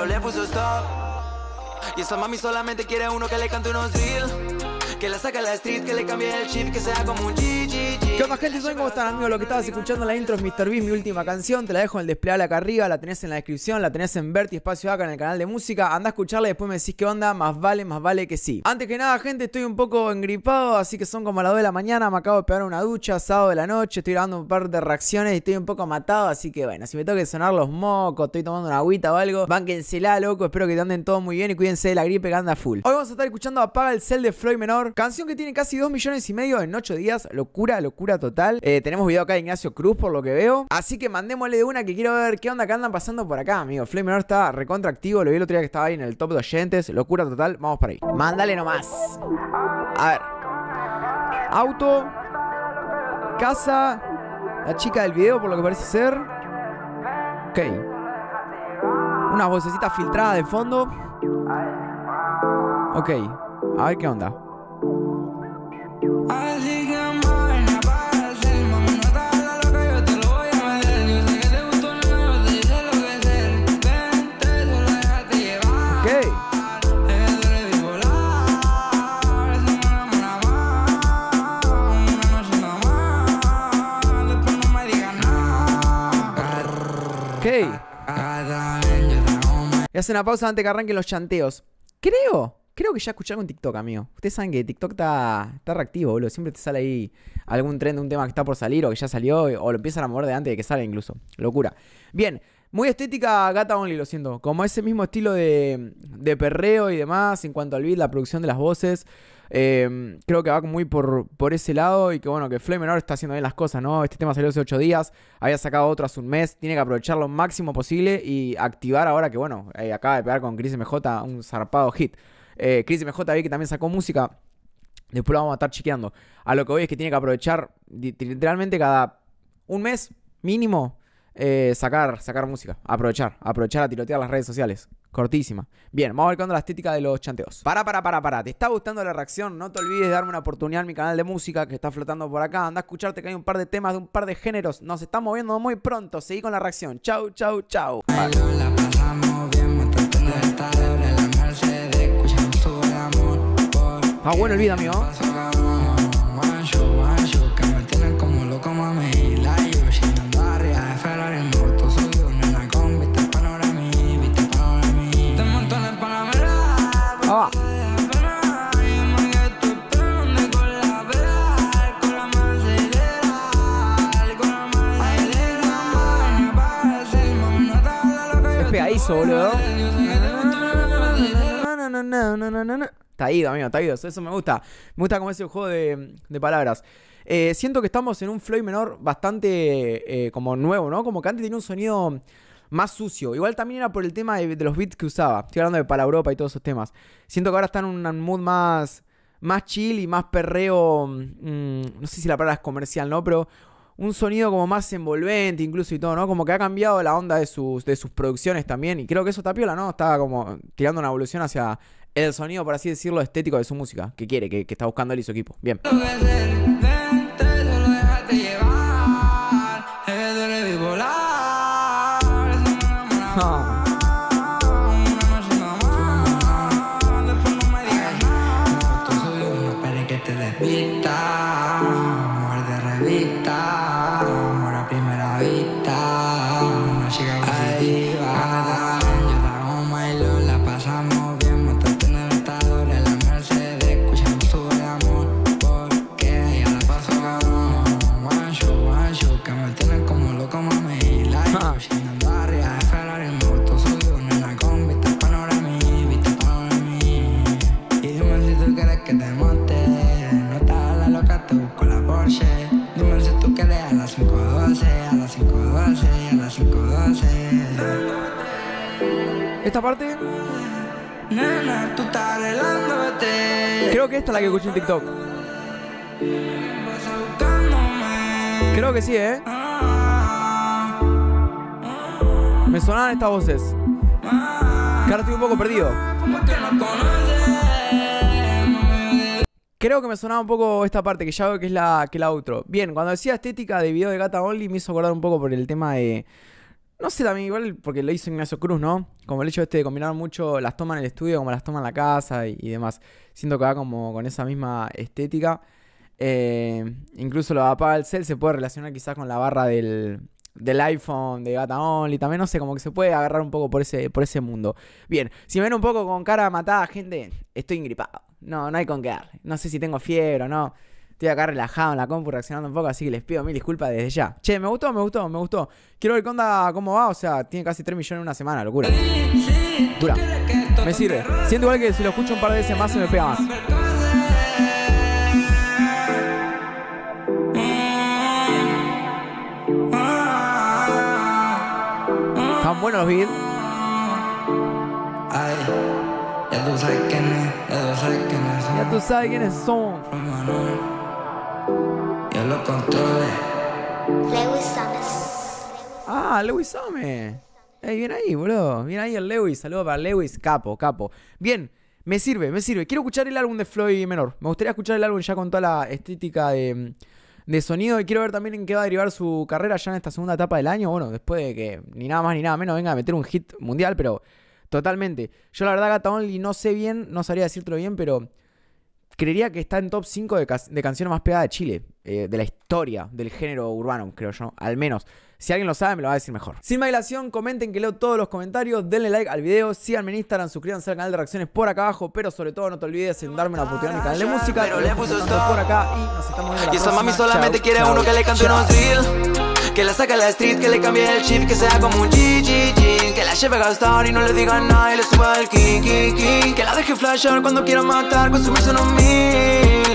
le puso stop. Y esa mami solamente quiere uno que le cante unos drill, que la saque a la street, que le cambie el chip, que sea como un GGG. ¿Qué onda, gente? ¿Cómo están, amigos? Lo que estabas escuchando en la intro es Mr. Beast, mi última canción. Te la dejo en el desplegable acá arriba, la tenés en la descripción, la tenés en Verti Espacio acá en el canal de música. Andá a escucharla y después me decís qué onda, más vale que sí. Antes que nada, gente, estoy un poco engripado, así que son como las 2 de la mañana. Me acabo de pegar una ducha, sábado de la noche, estoy grabando un par de reacciones y estoy un poco matado, así que bueno, si me tengo que sonar los mocos, estoy tomando una agüita o algo, bánquensela, loco. Espero que anden todos muy bien y cuídense de la gripe que anda full. Hoy vamos a estar escuchando Apaga el Cel de Floyd Menor, canción que tiene casi 2,5 millones en 8 días. Locura total. Tenemos video acá de Ignacio Cruz, por lo que veo. Así que mandémosle de una, que quiero ver qué onda que andan pasando por acá, amigo. Floyd Menor está recontra activo. Lo vi el otro día que estaba ahí en el top de oyentes. Locura total. Vamos para ahí. Mándale nomás. A ver. Auto. Casa. La chica del video, por lo que parece ser. Ok. Unas vocecitas filtradas de fondo. Ok. A ver qué onda. Así que máquina para hacer, mami, no te hagas loca, yo te lo voy a meter. Yo sé que te gustó, no, yo te hice lo que ser. Vente, solo déjate llevar. Ok. Es que tú eres bipolar. Eso me enamora más. Una noche nada más. Después no me digas nada. Ok. También yo te hago más. Y hace una pausa antes que arranquen los chanteos. Creo que ya escuché algo en TikTok, amigo. Ustedes saben que TikTok está reactivo, boludo. Siempre te sale ahí algún trend de un tema que está por salir o que ya salió, o lo empiezan a mover de antes de que salga incluso. Locura. Bien, muy estética Gata Only, lo siento. Como ese mismo estilo de perreo y demás en cuanto al beat, la producción de las voces. Creo que va muy por ese lado y que bueno, que Floyd Menor está haciendo bien las cosas, ¿no? Este tema salió hace 8 días, había sacado otro hace un mes, tiene que aprovechar lo máximo posible y activar ahora que bueno, acaba de pegar con Chris MJ un zarpado hit. Chris MJ vi que también sacó música. Después lo vamos a estar chequeando. A lo que voy es que tiene que aprovechar literalmente cada un mes mínimo sacar música. Aprovechar a tirotear las redes sociales. Cortísima. Bien, vamos a ver qué onda la estética de los chanteos. Para. ¿Te está gustando la reacción? No te olvides de darme una oportunidad en mi canal de música que está flotando por acá. Anda a escucharte que hay un par de temas de un par de géneros. Nos estamos moviendo muy pronto. Seguí con la reacción. Chau. Ay, lo la pasamos bien, me traté de estar sobre la Mercedes, escuchando sobre amor. Ah, bueno el video, amigo. Que me tienen como loco, mami, y la yo sin andar arriba de Ferrari en moto, soy una con vista panoramí. Te monto en el Panamera. Ah. Es pegadizo, boludo. No. Está ido, amigo, está ido. Eso me gusta. Me gusta como ese juego de palabras. Siento que estamos en un Floyd Menor bastante como nuevo, ¿no? Como que antes tenía un sonido más sucio. Igual también era por el tema de los beats que usaba. Estoy hablando de Para Europa y todos esos temas. Siento que ahora está en un mood más chill y más perreo. No sé si la palabra es comercial, ¿no? Pero un sonido como más envolvente incluso y todo, ¿no? Como que ha cambiado la onda de sus producciones también. Y creo que eso está piola, ¿no? Está como tirando una evolución hacia el sonido, por así decirlo, estético de su música. Que quiere, que está buscando él y su equipo. Bien. Esta parte Nena, tú estás arreglándote. creo que esta es la que escuché en TikTok. Vas buscándome. Creo que sí, Me sonaban estas voces. Que ahora estoy un poco perdido. Como que no conoces. Creo que me sonaba un poco esta parte, que ya veo que es la outro. Bien, cuando decía estética de video de Gata Only me hizo acordar un poco por el tema de No sé también, igual porque lo hizo Ignacio Cruz, ¿no? Como el hecho de combinar mucho las tomas en el estudio como las tomas en la casa y demás. Siento que va como con esa misma estética. Incluso lo de apaga el cel se puede relacionar quizás con la barra del iPhone, de Gata Only. También no sé, como que se puede agarrar un poco por ese mundo. Bien, si me ven un poco con cara matada, gente, estoy ingripado. No hay con qué darle. No sé si tengo fiebre o no. Estoy acá relajado en la compu reaccionando un poco, así que les pido mil disculpas desde ya. Che, me gustó. Quiero ver qué onda, cómo va. O sea, tiene casi 3 millones en una semana, locura. Dura. Me sirve. Siento igual que si lo escucho un par de veces más se me pega más. Están buenos los beats. Ay, ya tú sabes quién es, Ya tú sabes quiénes son. yo lo controlé. Lewis Summers. Ah, Lewis Summers. Bien ahí, boludo. Bien ahí el Lewis. Saludos para Lewis. Capo. Bien, me sirve. Quiero escuchar el álbum de Floyd Menor. Me gustaría escuchar el álbum ya con toda la estética de sonido. Y quiero ver también en qué va a derivar su carrera ya en esta segunda etapa del año. Bueno, después de que ni nada más ni nada menos venga a meter un hit mundial, pero totalmente. Yo la verdad Gata Only no sé bien, no sabría decírtelo bien, pero creería que está en top 5 de canciones más pegadas de Chile. De la historia del género urbano, creo yo. Al menos. Si alguien lo sabe, me lo va a decir mejor. Sin más dilación, comenten que leo todos los comentarios. Denle like al video. Síganme en Instagram. Suscríbanse al canal de reacciones por acá abajo. Pero sobre todo, no te olvides en darme una oportunidad en mi canal de música. Pero le puso stop por acá y nos estamos viendo la Y esa próxima. mami solamente Chau, quiere chau, uno que le cante chau. unos drill, que la saque a la street, que le cambie el chip, que sea como un GGG, que la lleve a gastar y no le diga nada y le suba el ki, que la deje flashar cuando quiera matar, consumirse unos mil.